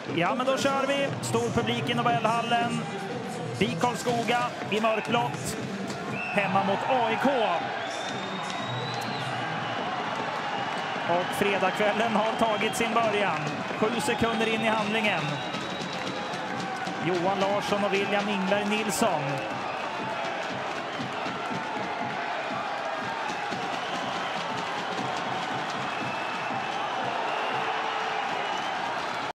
Ja, men då kör vi. Stor publik i Nobelhallen. BIK Karlskoga i mörkblått. Hemma mot AIK. Och fredagskvällen har tagit sin början. 7 sekunder in i handlingen. Johan Larsson och William Ingberg Nilsson